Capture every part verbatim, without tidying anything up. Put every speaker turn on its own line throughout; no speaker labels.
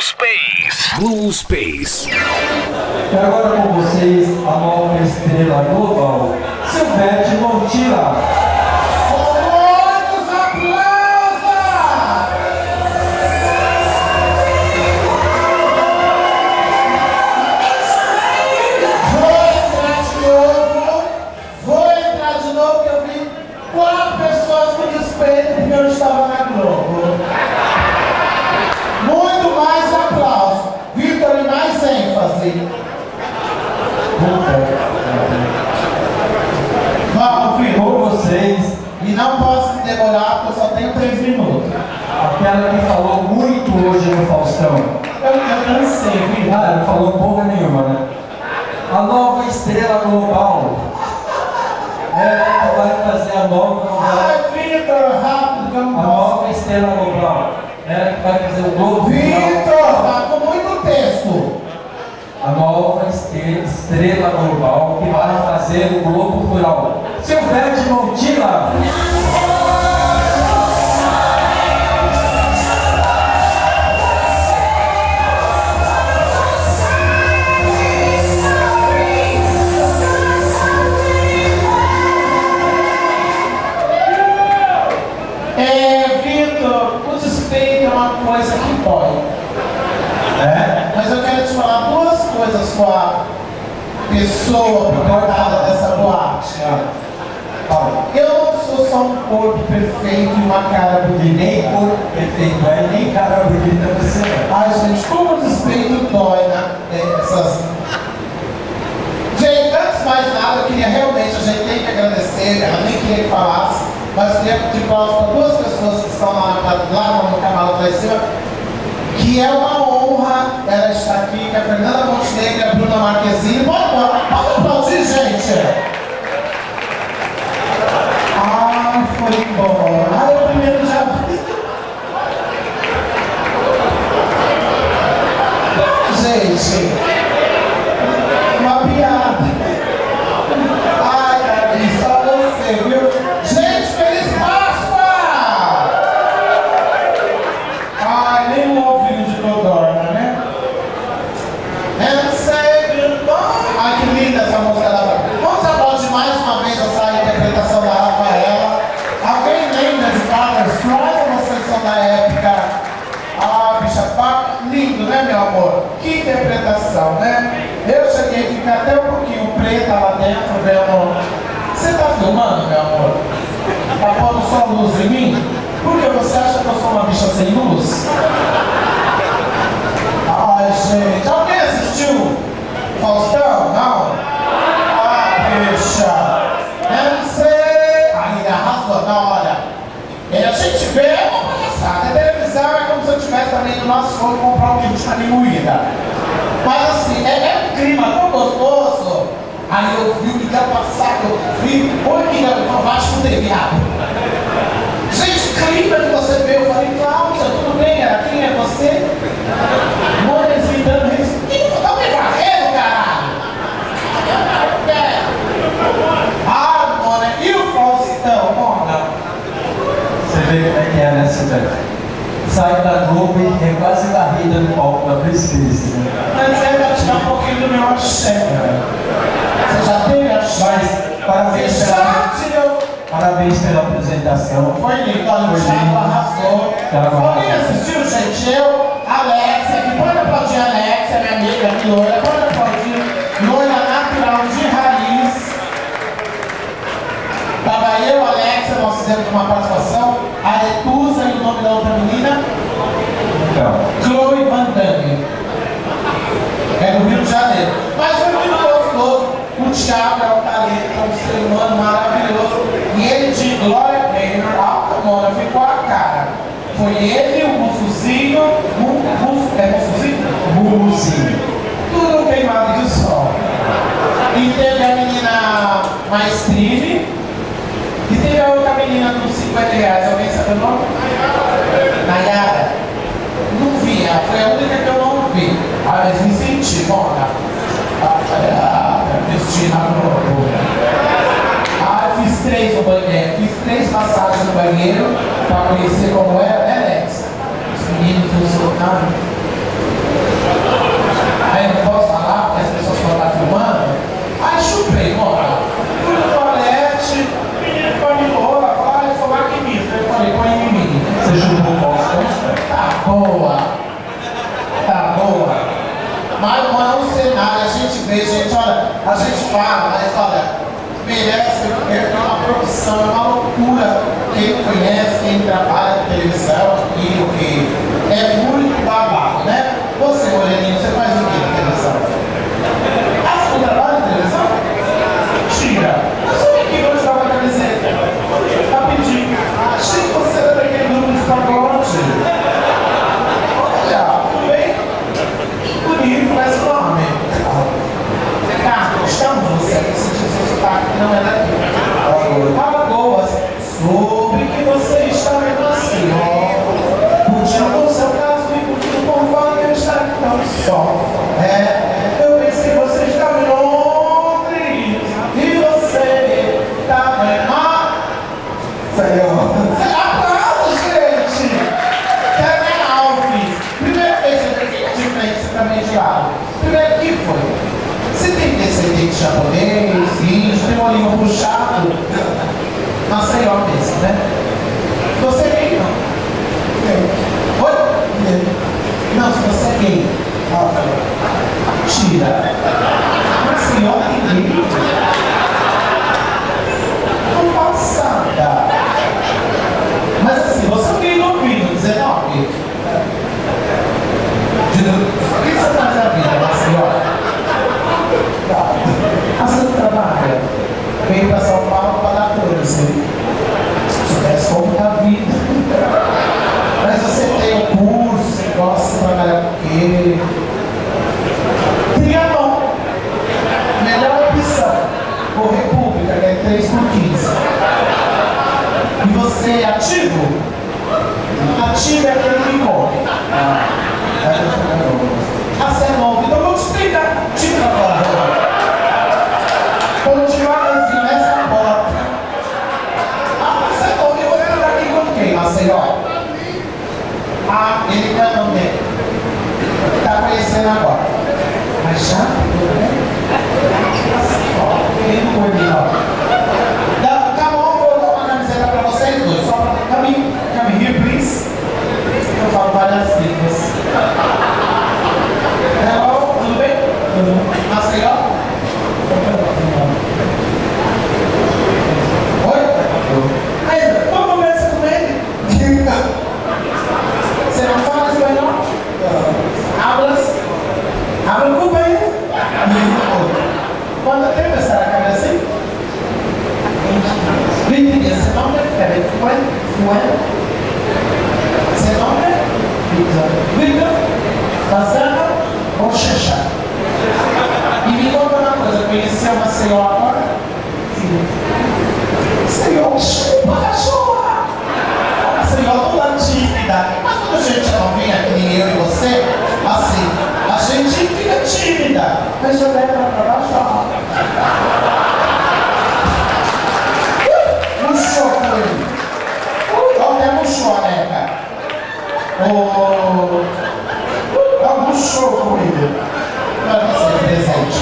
Space. Blue Space.
E agora com vocês, a nova estrela global, Silvete Montilla.
Eu estava na Globo. Muito mais aplauso. Vitor, e mais ênfase.
Vamos, com vocês.
E não posso me demorar, porque eu só tenho três minutos.
Aquela que falou muito hoje no Faustão.
Eu, eu cansei, viu?
Ah, não falou porra nenhuma, né? A nova estrela global. Ela que vai fazer a nova novela.
Ai, Vitor, rápido, que eu não
A
posso.
nova estrela global. Ela que vai fazer o Globo
Vitor, tá com muito texto.
A nova estrela global que vai fazer o Globo Rural. Silvete Montilla.
É, Vitor, o despeito é uma coisa que dói.
É?
Mas eu quero te falar duas coisas, sua pessoa proprietária dessa boate. Eu não sou só um corpo perfeito e uma cara bonita.
Nem corpo perfeito é, nem cara bonita você é.
Ai, gente, como o despeito dói na, essas... Gente, antes de mais nada, eu queria realmente, a gente tem que agradecer, ela nem queria que falasse, mas eu queria pedir aplausos para duas pessoas que estão lá, lá no canal lá em cima, que é uma honra ela estar aqui, que é a Fernanda Montenegro e a Bruna Marquezine. Pode, pode aplaudir, gente! Ai, foi embora. Ai, eu primeiro já vi. Gente, uma piada. Ai, Gabi, só você, viu? Gente, feliz Páscoa! Ai, nem o ouvido de Codorna, né? And say goodbye. Ai, que linda essa música da Rafaela. Vamos aplaudir mais uma vez essa interpretação da Rafaela. Alguém lembra de Barbra Streisand ou vocês são da época? Ah, bicha, pá, lindo, né, meu amor? Que interpretação, né? Eu cheguei a ficar até um pouquinho preta lá dentro, vendo. Você tá filmando, meu amor? Tá pondo só luz em mim? Porque você acha que eu sou uma bicha sem luz? Ai, gente. Alguém assistiu Faustão? Não? Ah, bicha. Eu não sei. Ai, ele arrasou. Não, olha. E a gente vê, é uma palhaçada. A televisão é como se eu tivesse também do nosso fogo comprar um quilo de carne moída. Mas assim, é, é um clima tão gostoso. Aí eu vi o que ia passar, eu vi, oi, que eu baixo do telhado. Gente, clima que você vê, eu falei, Cláudia, tudo bem? Era quem é você? Mora gritando, respira, tá me varrendo, caralho! Ah, Mona, e o Faustão, Mona?
Você vê como é que é, né, Silvete? Sai da Globo e é quase varrida no palco da Prestige, né?
Mas é pra tirar um pouquinho do meu axé. Você já teve axé?
Mas, parabéns
Você
pela,
já tirou?
parabéns pela apresentação.
Foi lindo, olha, o Thiago arrasou. Alguém assistiu, gente? Eu, Alexia, que pode aplaudir a Alexia, minha amiga, que loira, pode aplaudir, loira natural de raiz. Tava eu, Alexia, nós fizemos uma participação, a Etusa e o nome da outra menina,
Então,
Chloe Van Damme. É do Rio de Janeiro. Mas foi muito gostoso. O Thiago é um talento, é um ser humano maravilhoso. E ele de Glória Gaynor, alta mona, ficou a cara. Foi ele, o Mussuzinho, o Mussu, é Mussuzinho? Mussuzinho. Tudo queimado de sol. E teve a menina Maestrine. E teve a outra menina dos cinquenta reais. Alguém sabe o nome? Nayara. Não vi, ela foi a única que eu não vi. Ah, mas me senti, Mona. Ah, Cristina Globo. Ah, eu fiz três no banheiro. Fiz três passagens no banheiro para conhecer como era, né, Alex? Os meninos funcionaram. Tá boa. Tá boa. Mas não é um cenário, a gente vê, gente, olha, a gente fala, mas olha, merece, é uma profissão, é uma loucura. Quem conhece, quem trabalha na televisão, e o que é muito babado, né? Você, Moreninho, você faz o que na televisão? Ah, você não trabalha na televisão? Tira. Eu sou aqui hoje jogar a camiseta. Rapidinho. Achei que você era daquele grupo de pagode. Olha, tudo bem? Bonito, mas o nome. Ricardo, gostamos de você. Sentiu seu sotaque que não é daqui. Fala boas. Soube que você está vendo assim, ó. Curtindo o seu caso e curtindo com o fato que eu estar aqui tão só. É, eu pensei que você estava em Londres e você estava em Mar. Senhor. Aplausos, gente! Kevin Alves. Primeira vez que eu fiquei de frente, você também de lado. Primeiro, que foi? Você tem descendente japonês, índio, tem um olhinho puxado. Maceió mesmo, né? Você é gay, não? Oi? Não, se você é gay. Ó, tira. Maceió tem gay? Não passada. Mas assim, você é um gay novinho, dezenove. O que você faz na vida, Maceió? Tá. Ah, você não trabalha? Veio para São Paulo para dar coisa. Se soubesse como está a vida. Mas você tem um curso, você gosta de trabalhar com o quê? Trianon. Melhor opção. Ou República, que é três por quinze. E você é ativo? Ativo é aquele que corre. Ah, ah, você é novo. Então vou te explicar. Tira agora. Quando devagarzinho nessa porta. Ah, você é novo. Eu vou ficar aqui com quem, Maceió? Ah, ele não é nome dele. Está conhecendo agora. Mas já? Ó, quem não foi ó. Come on, vou dar uma camiseta para vocês dois. Só para. Come here, come here, please. Eu falo várias línguas. Hello, tudo bem? Tudo. Maceió? Oi? Aí, vamos conversar com ele? Você não fala espanhol? Hablas? Habla com ele? Quanto tempo estará a cabeça assim? vinte dias. Seu nome é Fue? Seu nome é Victor. Victor? Fazenda ou Xexá? E me conta uma coisa, conheceu uma Maceió agora? Sim. Senhor, chupa, cachorra! Maceió toda tímida. Mas quando a gente é novinha, que nem eu e você, assim, a gente fica tímida. Mas eu levo ela pra baixo, ó. Murchou com ele. Olha, murchou a neca. Oh. Algum show com ele. Para você de presente.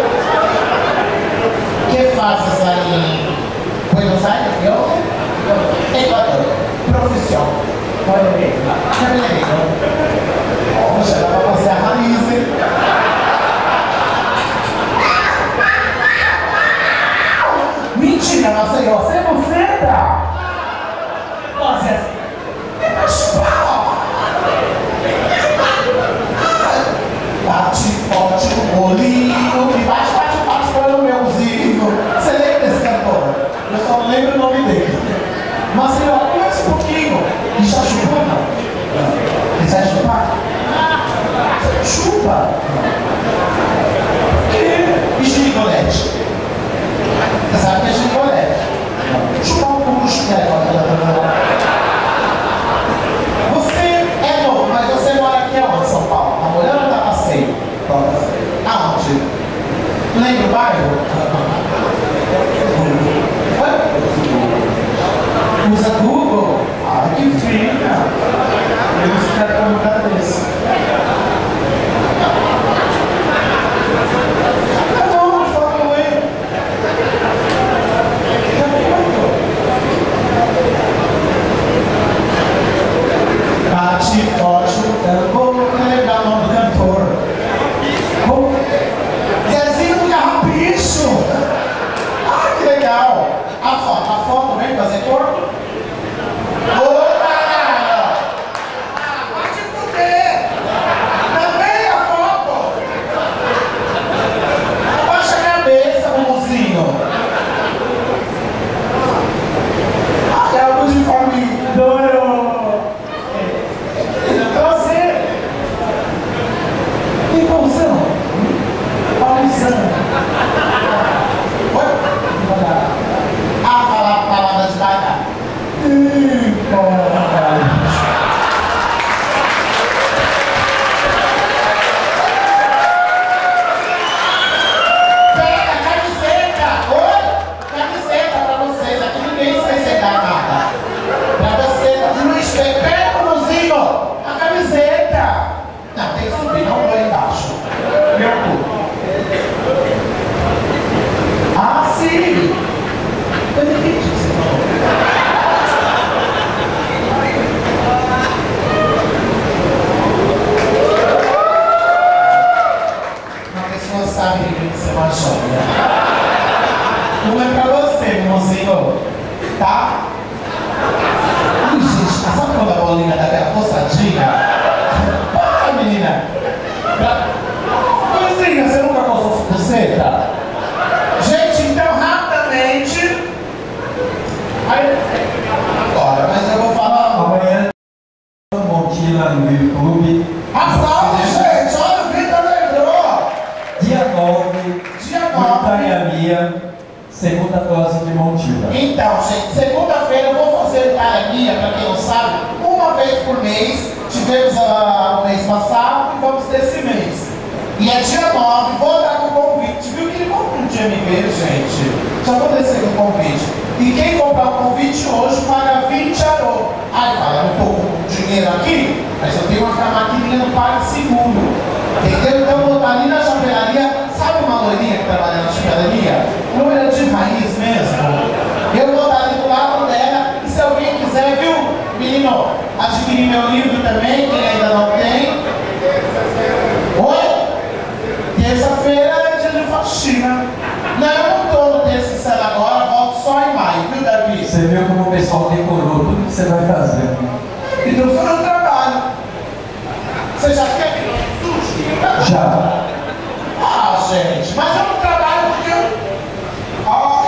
Que fazes aí em Buenos Aires? Eu? Equador. Profissão. Cabeleireiro. Cabeleireiro. Poxa, dá para fazer a raiz, hein? Mentira, Maceió. Você não senta? Nossa, é mais pau. Bate forte no bolinho e bate, bate, bate pelo meuzinho. Você lembra desse cantor? Eu só não lembro o nome dele. Maceió, conhece um pouquinho. E já chupou, não? Quiser chupar? Chupa. E giricolete? Você sabe que é giricolete? Chupar um pouco de chupete. Você é novo, mas você mora aqui aonde, São Paulo? Tá morando ou tá passeio? Aonde? Lembra o bairro? Usa Google? Ah, que fina! Eu quero perguntar desse. Tá bom, fala com ele. Já perguntou. Timóteo, eu vou lembrar o nome do cantor. Vou... Zezinho do Carrapicho. Ah, que legal. A foto, a foto vem fazer corpo? Opa! Ah, pode fuder! Também a foto! Abaixa a cabeça, mozinho. Ah, é algo de família. Adoro! Prazer! Que função? Paulizando. Oi? Ah, falar palavras de baixar. Ih, porra! Pega a camiseta! Oi? Camiseta pra vocês. Aqui ninguém vai aceitar nada. Pra você, tá no espelho. Pega o mozinho! A camiseta! Não, tem que subir, não vou embaixo. Meu cu. Ah, sim! Eu não entendi o que você falou. Uma pessoa sabe que você é uma joia. Não é pra você, mozinho. Tá? Ai, gente, sabe quando a bolinha dá aquela coçadinha? Para, menina! Pra... Mozinho, você nunca coçou buceta? Gente, então, rapidamente... Aí... Agora, mas eu vou falar...
Amanhã um monte lá no YouTube.
Aplaude, gente! Olha o Vitor lembrou!
Dia nove,
Dia nove.
Montanha Mia, segunda dose de Montila.
Então, gente, segunda-feira eu vou fazer academia, para quem não sabe, uma vez por mês. Tivemos uh, o mês passado e vamos ter esse mês. E é dia nove, vou dar com o convite. Viu que ele comprou um dia me ver, gente? Já vou descer com o convite. E quem comprar o convite hoje paga vinte arô. Aí fala, eu tô com dinheiro aqui, mas eu tenho uma maquininha no Parque Seguro. Entendeu? Então eu vou estar ali na chapelaria. Sabe uma loirinha que trabalha na chapelaria? Loira de raiz mesmo. Eu vou estar ali do lado dela. E se alguém quiser, viu, menino, adquirir meu livro também, quem ainda não tem. Oi? Terça-feira é dia de faxina. Não, eu não estou no terça agora, volto só em maio, viu, Davi?
Você viu como o pessoal decorou tudo que você vai fazer.
Então foi no trabalho. Você já quer vir no sushi?
Já.
Ah, gente, mas eu não trabalho porque eu... Ó,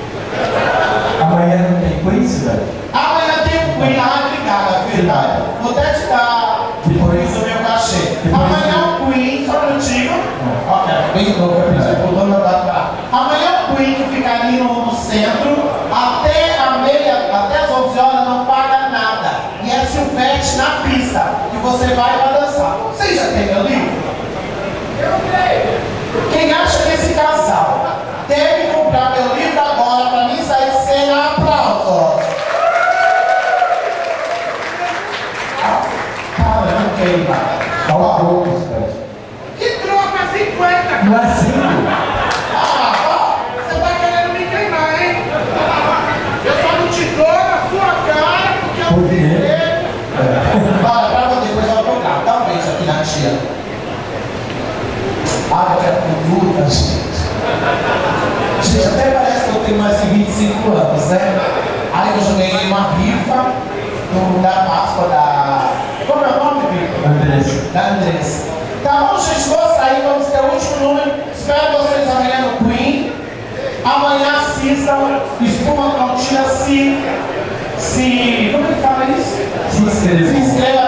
Amanhã não tem quiz, velho?
amanhã tem um Queen. Ah, obrigada, verdade. Vou até te dar depois o meu cachê. Amanhã o Queen, só um minutinho. Ok, bem louco, eu pedi pro dono da pra. Amanhã o Queen que fica ali no, no centro, até a meia, até as onze horas não paga nada. E é Silvete na pista, que você vai pra dançar. Você já tem meu livro? Eu creio. Quem acha que esse casal deve comprar meu livro agora pra mim sair cena, aplausos. Caramba, queima.
Dá um pouco, velho.
Que troca cinquenta?
Não é cinco?
Ah, ó, você tá querendo me queimar, hein? Eu só não te dou na sua cara porque eu
Por
sei
quê?
dele. Bora, pra você, depois eu vou tocar. Dá um beijo aqui na tia. Ah, eu quero com luta, gente. Gente, até parece que eu tenho mais de vinte e cinco anos, né? Aí eu joguei uma rifa no, da Páscoa da... Como é o nome, Vitor?
Andressa.
Da Andressa. Tá bom, gente, vou sair, vamos ter o último número. Espero vocês amanhã no Queen. Amanhã assistam Espuma Contínua, se... se... como é que fala isso?
Se inscreva.
Se inscreva